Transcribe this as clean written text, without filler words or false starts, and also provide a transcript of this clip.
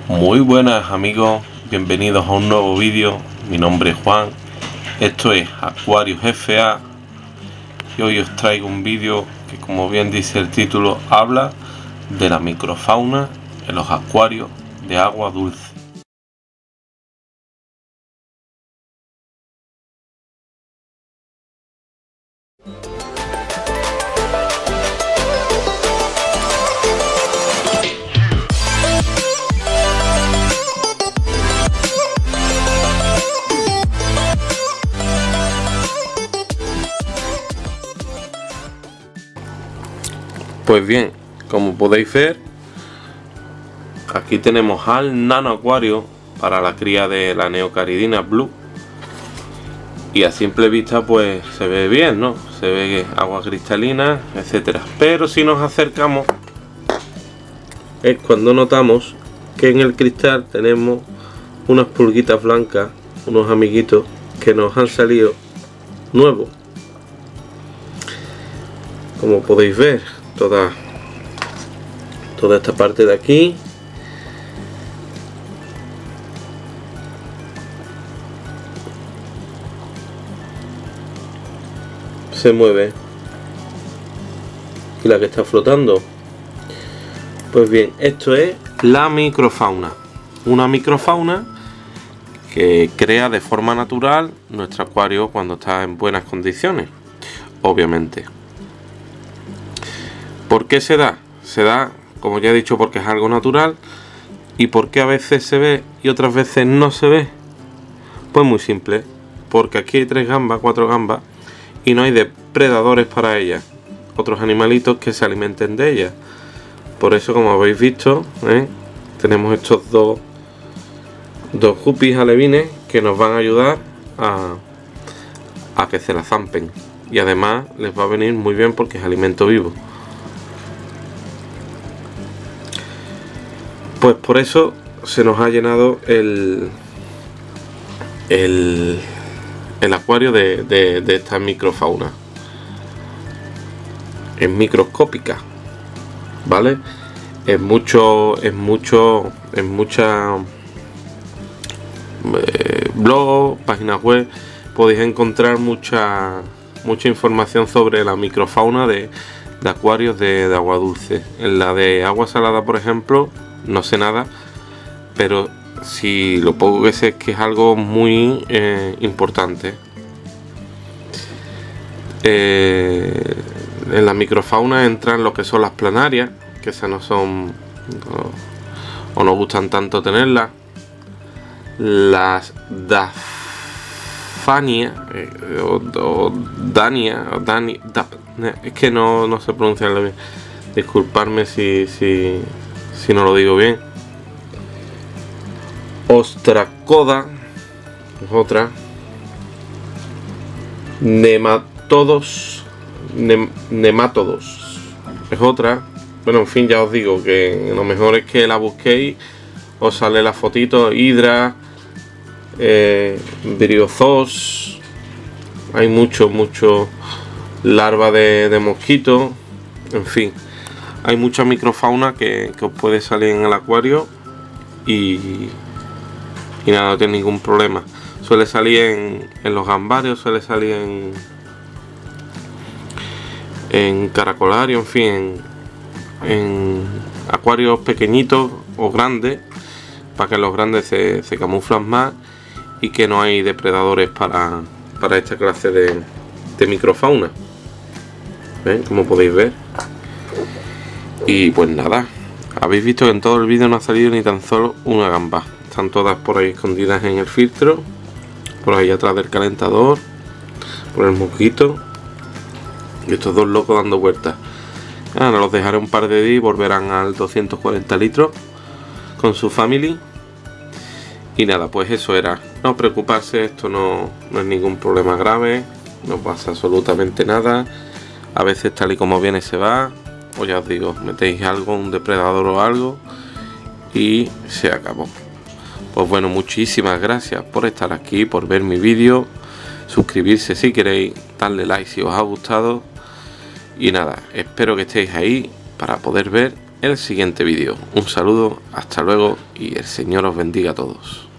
Muy buenas amigos, bienvenidos a un nuevo vídeo. Mi nombre es Juan, esto es Aquarius FA y hoy os traigo un vídeo que, como bien dice el título, habla de la microfauna en los acuarios de agua dulce. Pues bien, como podéis ver, aquí tenemos al nano acuario para la cría de la Neocaridina Blue. Y a simple vista pues se ve bien, ¿no? Se ve agua cristalina, etcétera. Pero si nos acercamos es cuando notamos que en el cristal tenemos unas pulguitas blancas, unos amiguitos que nos han salido nuevos. Como podéis ver, toda esta parte de aquí se mueve, y la que está flotando, pues bien, esto es la microfauna, una microfauna que crea de forma natural nuestro acuario cuando está en buenas condiciones, obviamente. ¿Por qué se da? Se da, como ya he dicho, porque es algo natural. ¿Y por qué a veces se ve y otras veces no se ve? Pues muy simple, porque aquí hay 3 gambas, 4 gambas, y no hay depredadores para ellas, otros animalitos que se alimenten de ellas. Por eso, como habéis visto, tenemos estos dos guppies alevines que nos van a ayudar a que se la zampen, y además les va a venir muy bien porque es alimento vivo. Pues por eso se nos ha llenado el acuario de esta microfauna. Es microscópica, ¿vale? En muchas blogs, páginas web, podéis encontrar mucha información sobre la microfauna de acuarios de agua dulce. En la de agua salada, por ejemplo, no sé nada, pero si lo poco que sé es que es algo muy importante. En la microfauna entran lo que son las planarias, que esas no son o no gustan tanto tenerlas. Las Dafania es que no sé pronunciarlo bien, disculparme si no lo digo bien. Ostracoda es otra. Nemátodos es otra. Bueno, en fin, ya os digo que lo mejor es que la busquéis, os sale la fotito. Hidra, Briozos, hay mucho larva de mosquito, en fin, hay mucha microfauna que os puede salir en el acuario y nada, no tiene ningún problema. Suele salir en los gambarios, suele salir en caracolarios, en fin, en acuarios pequeñitos o grandes, para que los grandes se camuflan más y que no hay depredadores para esta clase de microfauna. ¿Ven? Como podéis ver. Y pues nada, habéis visto que en todo el vídeo no ha salido ni tan solo una gamba. Están todas por ahí escondidas en el filtro, por ahí atrás del calentador, por el mosquito, y estos dos locos dando vueltas. Ahora los dejaré un par de días y volverán al 240 litros con su family. Y nada, pues eso era. No preocuparse, esto no es ningún problema grave, no pasa absolutamente nada. A veces tal y como viene se va, o ya os digo, metéis algo, un depredador o algo, y se acabó. Pues bueno, muchísimas gracias por estar aquí, por ver mi vídeo, suscribirse si queréis, darle like si os ha gustado, y nada, espero que estéis ahí para poder ver el siguiente vídeo. Un saludo, hasta luego y el Señor os bendiga a todos.